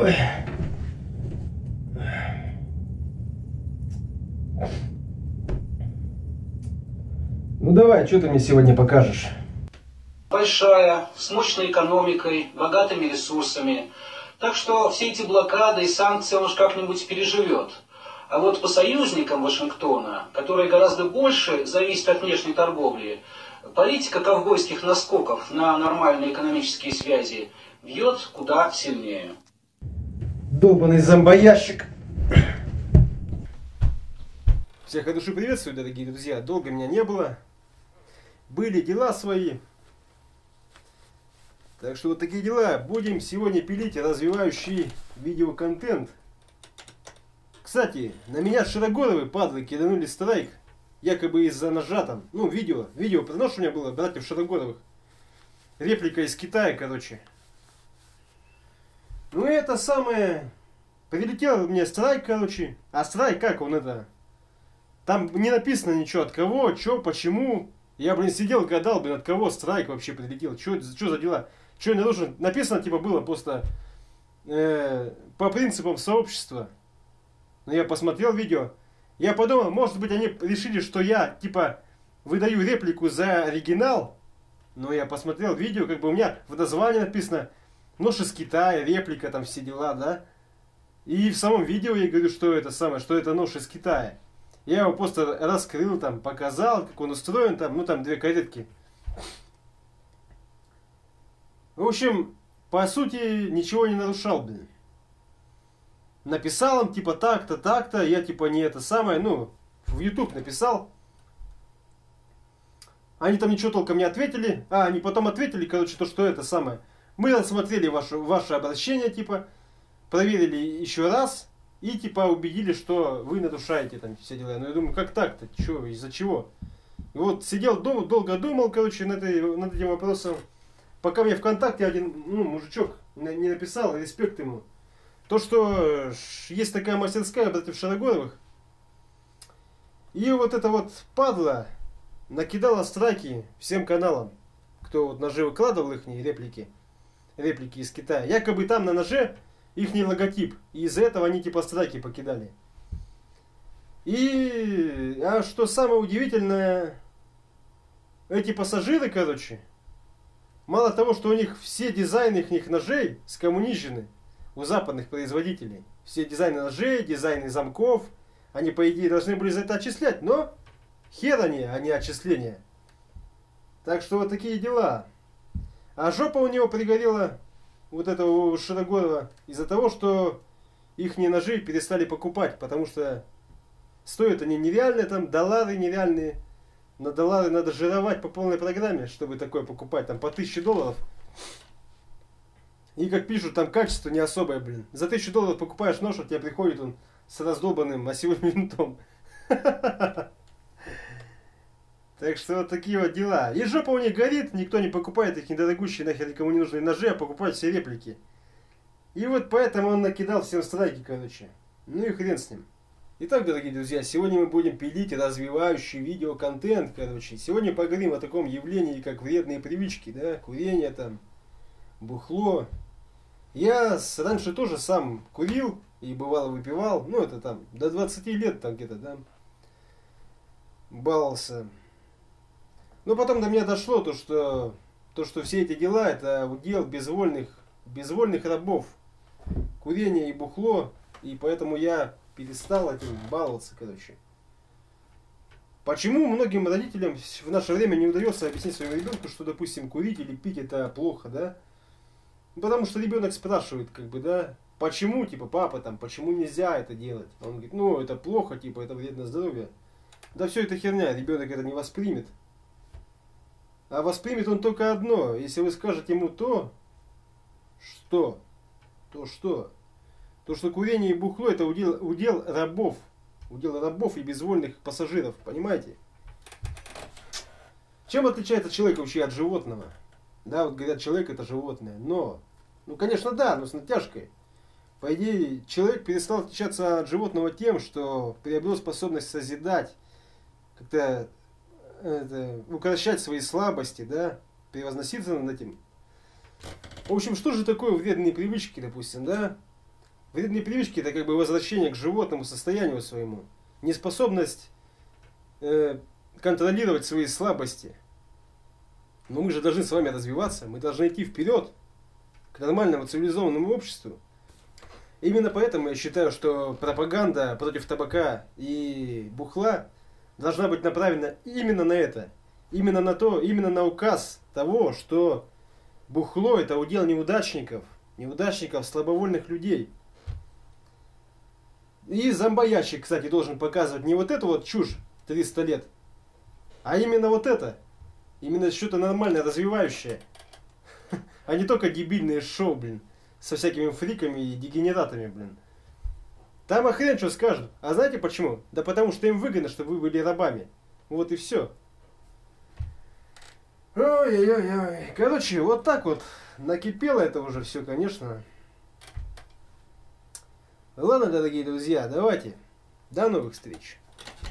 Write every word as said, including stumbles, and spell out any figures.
Ой. Ну давай, что ты мне сегодня покажешь? Большая, с мощной экономикой, богатыми ресурсами. Так что все эти блокады и санкции он уж как-нибудь переживет. А вот по союзникам Вашингтона, которые гораздо больше зависят от внешней торговли, политика ковбойских наскоков на нормальные экономические связи бьет куда сильнее. Долбаный зомбоящик. Всех от души приветствую, дорогие друзья. Долго меня не было. Были дела свои. Так что вот такие дела. Будем сегодня пилить развивающий видеоконтент. Кстати, на меня Широгоровы, падлы, киданули страйк. Якобы из-за ножа там. Ну, видео. Видео, потому что у меня было братьев Широгоровых. Реплика из Китая, короче. Ну, это самое... Прилетел мне страйк, короче. А страйк как он это... Там не написано ничего, от кого, что, почему. Я, блин, сидел, гадал, блин, от кого страйк вообще прилетел. Что за дела? Что я должен... Написано, типа, было просто э, по принципам сообщества. Но я посмотрел видео. Я подумал, может быть, они решили, что я, типа, выдаю реплику за оригинал. Но я посмотрел видео, как бы у меня в названии написано «Нож из Китая», реплика, там все дела, да. И в самом видео я говорю, что это самое, что это нож из Китая. Я его просто раскрыл, там, показал, как он устроен, там, ну, там, две каретки. В общем, по сути, ничего не нарушал, блин. Написал им, типа, так-то, так-то, я, типа, не это самое, ну, в YouTube написал. Они там ничего толком не ответили. А, они потом ответили, короче, то, что это самое. Мы рассмотрели ваше, ваше обращение, типа, проверили еще раз. И типа убедили, что вы нарушаете там все дела. Но я думаю, как так-то? Че, из-за чего? И вот сидел дома, долго думал, короче, над, этой, над этим вопросом. Пока мне ВКонтакте один, ну, мужичок не написал, респект ему. То, что есть такая мастерская братьев Широгоровых. И вот эта вот падла накидала страйки всем каналам. Кто вот ножи выкладывал, их реплики. Реплики из Китая. Якобы там на ноже ихний логотип. И из-за этого они типа страйки покидали. И... А что самое удивительное... Эти пассажиры, короче... Мало того, что у них все дизайны их ножей скоммунижены у западных производителей. Все дизайны ножей, дизайны замков. Они, по идее, должны были за это отчислять. Но хер они, а не отчисления. Так что вот такие дела. А жопа у него пригорела... Вот этого Широгорова из-за того, что их ножи перестали покупать, потому что стоят они нереальные, там доллары нереальные. На доллары надо жировать по полной программе, чтобы такое покупать, там по тысяче долларов. И как пишут, там качество не особое, блин. За тысячу долларов покупаешь нож, а тебе приходит он с раздолбанным осевым винтом. Так что вот такие вот дела. И жопа у них горит, никто не покупает их недорогущие нахер никому не нужные ножи, а покупают все реплики. И вот поэтому он накидал всем страйки, короче. Ну и хрен с ним. Итак, дорогие друзья, сегодня мы будем пилить развивающий видеоконтент, короче. Сегодня поговорим о таком явлении, как вредные привычки, да, курение там, бухло. Я раньше тоже сам курил и бывало выпивал, ну это там, до двадцати лет там где-то, да, баловался. Но потом до меня дошло то, что, то, что все эти дела это удел безвольных, безвольных рабов. Курение и бухло. И поэтому я перестал этим баловаться, короче. Почему многим родителям в наше время не удается объяснить своему ребенку, что, допустим, курить или пить это плохо, да? Потому что ребенок спрашивает, как бы, да, почему, типа, папа, там, почему нельзя это делать? Он говорит, ну, это плохо, типа, это вредно здоровью. Да все это херня, ребенок это не воспримет. А воспримет он только одно. Если вы скажете ему то, что, то что, то что курение и бухло это удел, удел рабов. Удел рабов и безвольных пассажиров. Понимаете? Чем отличается человек вообще от животного? Да, вот говорят, человек это животное. Но, ну конечно да, но с натяжкой. По идее, человек перестал отличаться от животного тем, что приобрел способность созидать, как-то это, укрощать свои слабости, да, превозноситься над этим. В общем, что же такое вредные привычки, допустим, да? Вредные привычки это как бы возвращение к животному состоянию своему. Неспособность э, контролировать свои слабости. Но мы же должны с вами развиваться, мы должны идти вперед к нормальному цивилизованному обществу. Именно поэтому я считаю, что пропаганда против табака и бухла должна быть направлена именно на это. Именно на то, именно на указ того, что бухло это удел неудачников, неудачников, слабовольных людей. И зомбоящик, кстати, должен показывать не вот эту вот чушь триста лет, а именно вот это. Именно что-то нормальное, развивающее. А не только дебильные шоу, блин, со всякими фриками и дегенератами, блин. Там а хрен что скажут. А знаете почему? Да потому что им выгодно, чтобы вы были рабами. Вот и все. Ой-ой-ой. Короче, вот так вот накипело это уже все, конечно. Ладно, дорогие друзья, давайте. До новых встреч.